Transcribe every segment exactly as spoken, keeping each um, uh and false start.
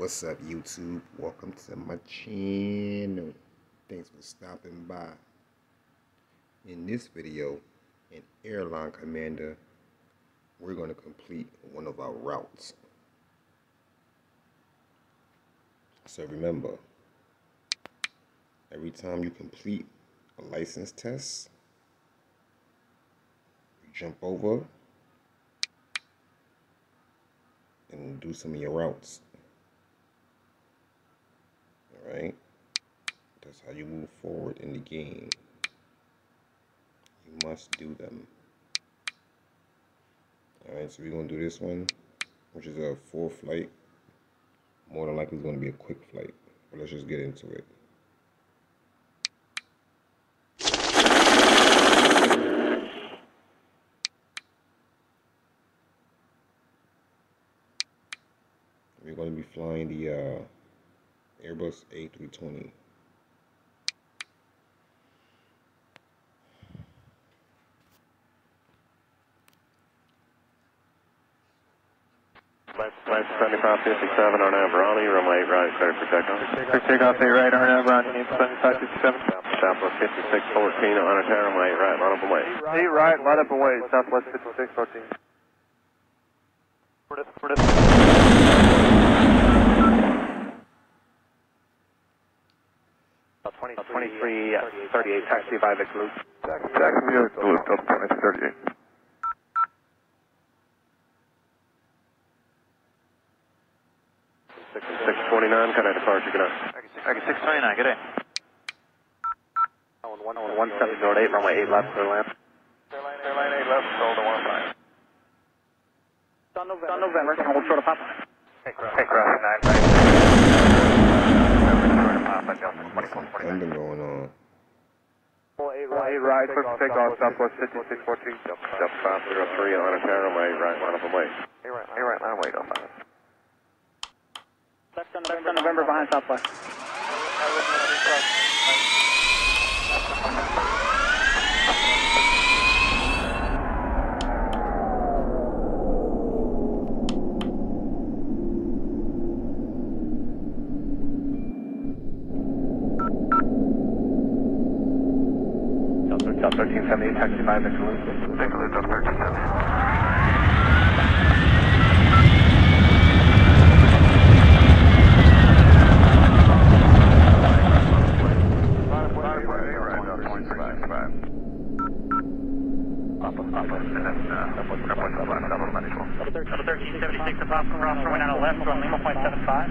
What's up, YouTube? Welcome to my channel. Thanks for stopping by. In this video, in Airline Commander, we're going to complete one of our routes. So remember, every time you complete a license test, you jump over and do some of your routes. Alright? That's how you move forward in the game. You must do them. Alright, so we're going to do this one, which is a full flight. More than likely it's going to be a quick flight. But let's just get into it. We're going to be flying the uh, AIRBUS A three twenty. Flight seventy-five fifty-seven, Arnav Ronnie, runway eight right, clear for takeoff. Clear takeoff, eight right, Arnav Ronnie, seventy-five fifty-seven. Southwest fifty-six fourteen, on a tower, runway eight right, line up and wait. eight right, line up and wait, Southwest fifty-six fourteen. For this, for this. twenty-three thirty-eight, taxi by Vic Loop. Taxi by Vic Loop, twenty-three thirty-eight. six twenty-nine, kind of departure, good night. Okay, six twenty-nine, good day. one seven zero eight, runway eight left, clear land. Clear line eight left, roll to one five. On November, on November, hold short of Papa. Take crossing nine right. Something going on. eight right, clear for takeoff, Southwest fifty-six fourteen. Delta five zero three, on a tower, runway eight right, line up and wait. eight right, eight right, line up and wait, oh five. Left on November, November behind Southwest. Delta thirteen seventy, taxi by Vic Loop. Vic Loop, Delta thirteen seventy. thirteen seventy-six, the Boston cross runway on the left, on Lima point seven five.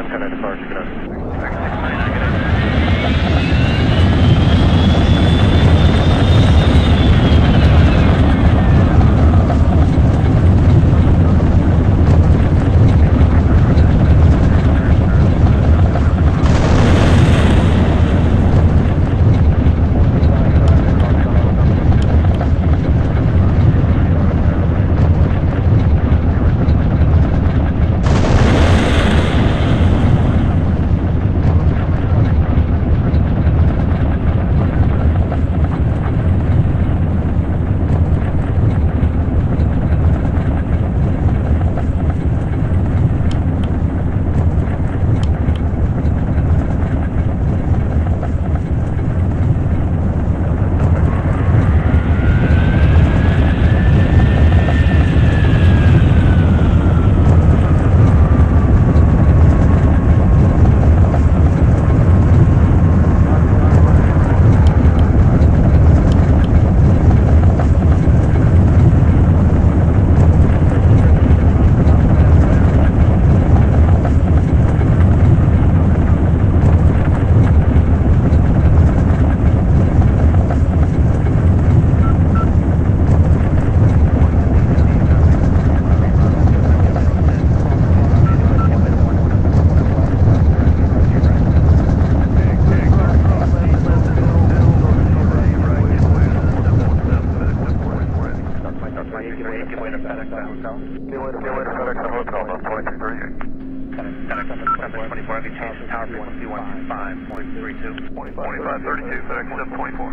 sixty-one, ten departure, good night. twenty-five thirty-two, FedEx seven twenty-four.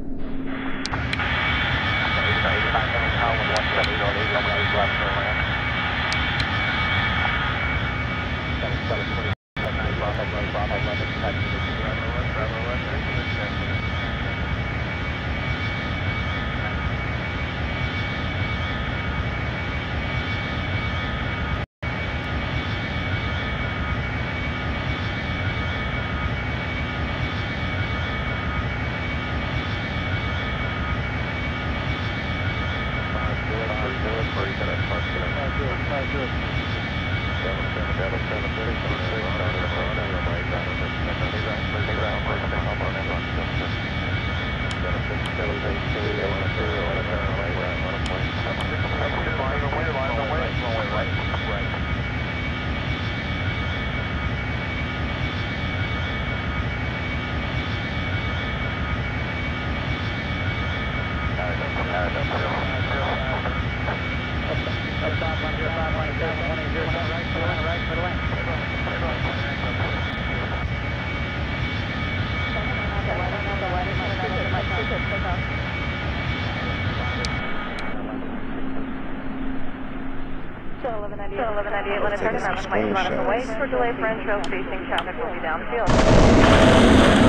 eleven ninety-eight, Leonard Turner, Mountain White, run on the way for delay for entrail spacing, traffic will be downfield.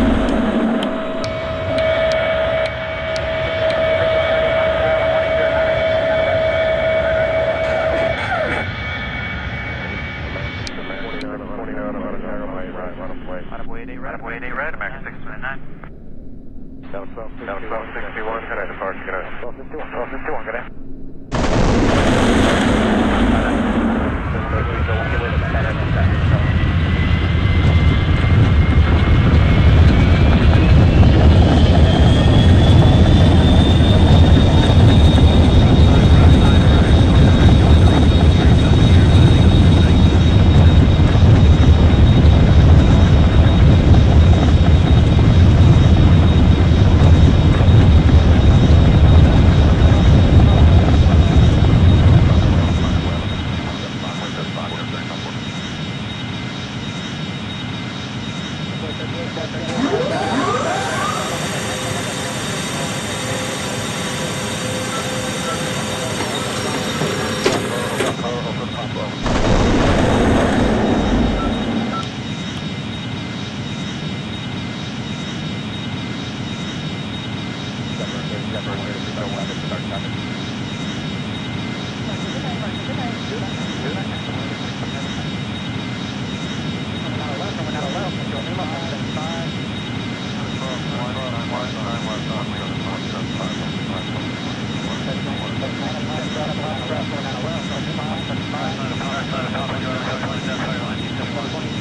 South sixty-one, ten departure, good night. South sixty-one, good night. Thank you.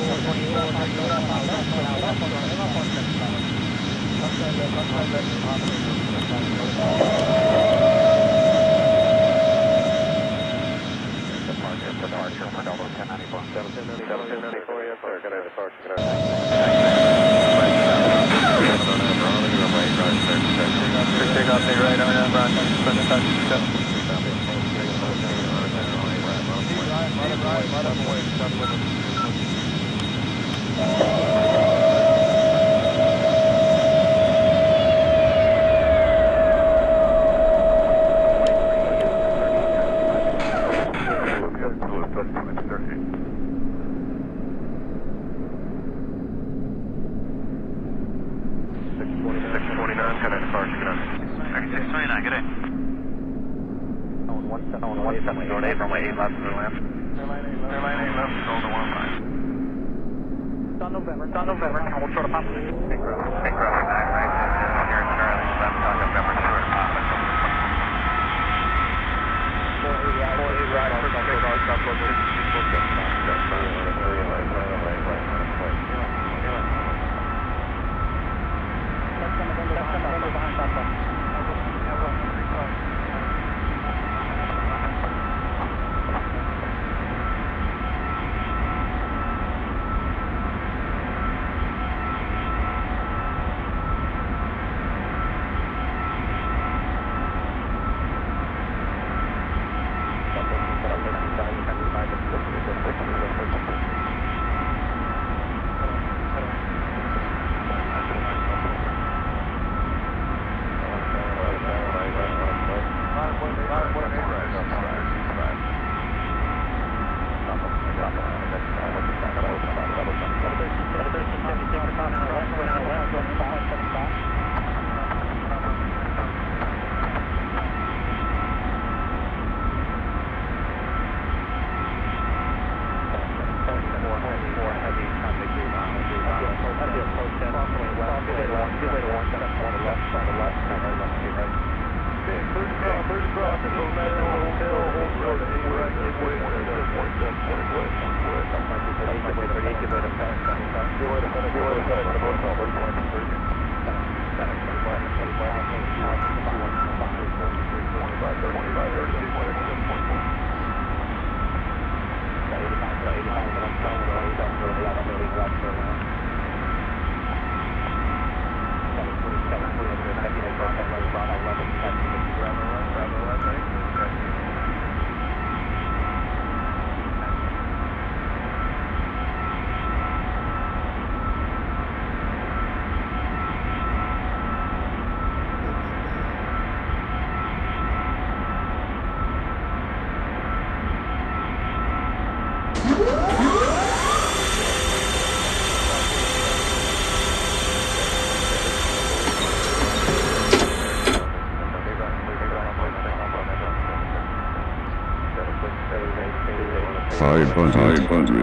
five hundred,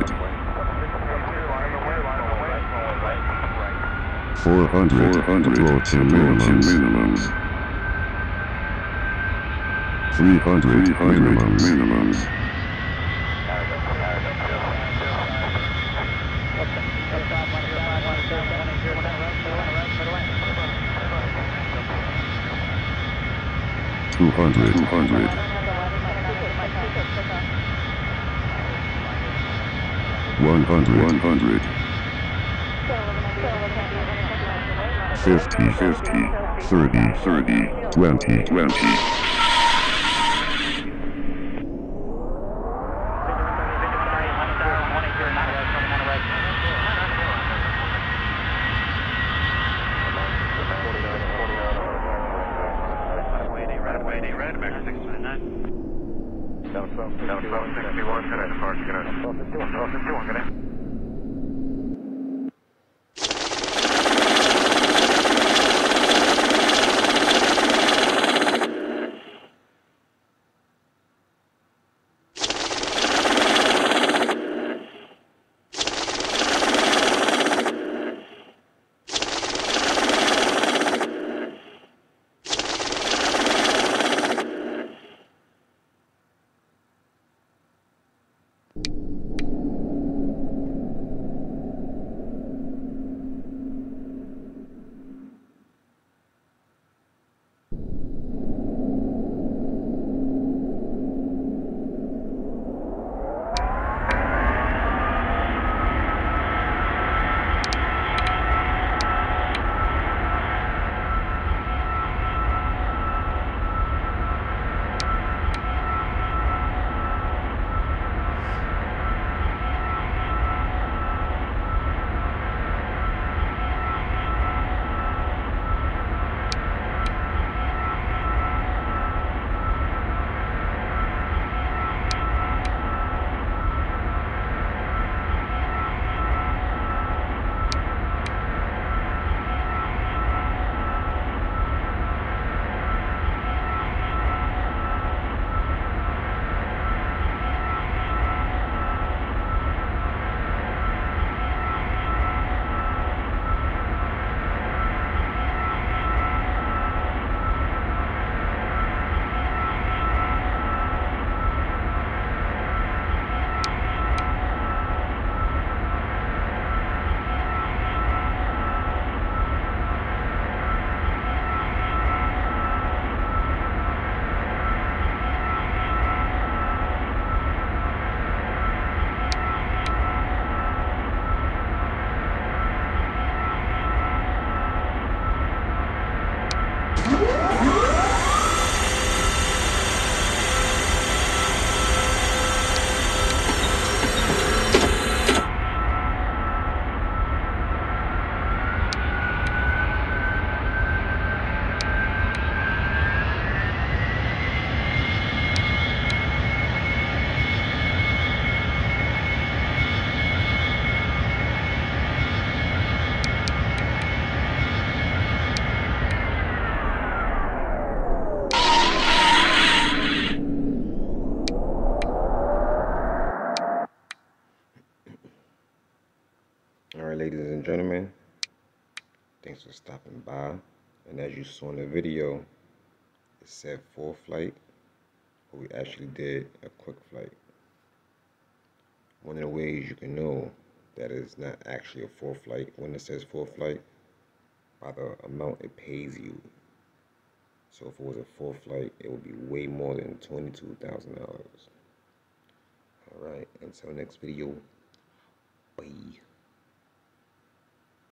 four hundred, approach minimums, three hundred, minimums, two hundred, two hundred, one hundred, one hundred, fifty, fifty, thirty, thirty, twenty, twenty. gentlemen, thanks for stopping by. And as you saw in the video, it said full flight, but we actually did a quick flight. One of the ways you can know that it's not actually a full flight when it says full flight, by the amount it pays you. So if it was a full flight, it would be way more than twenty-two thousand dollars. Alright, until next video.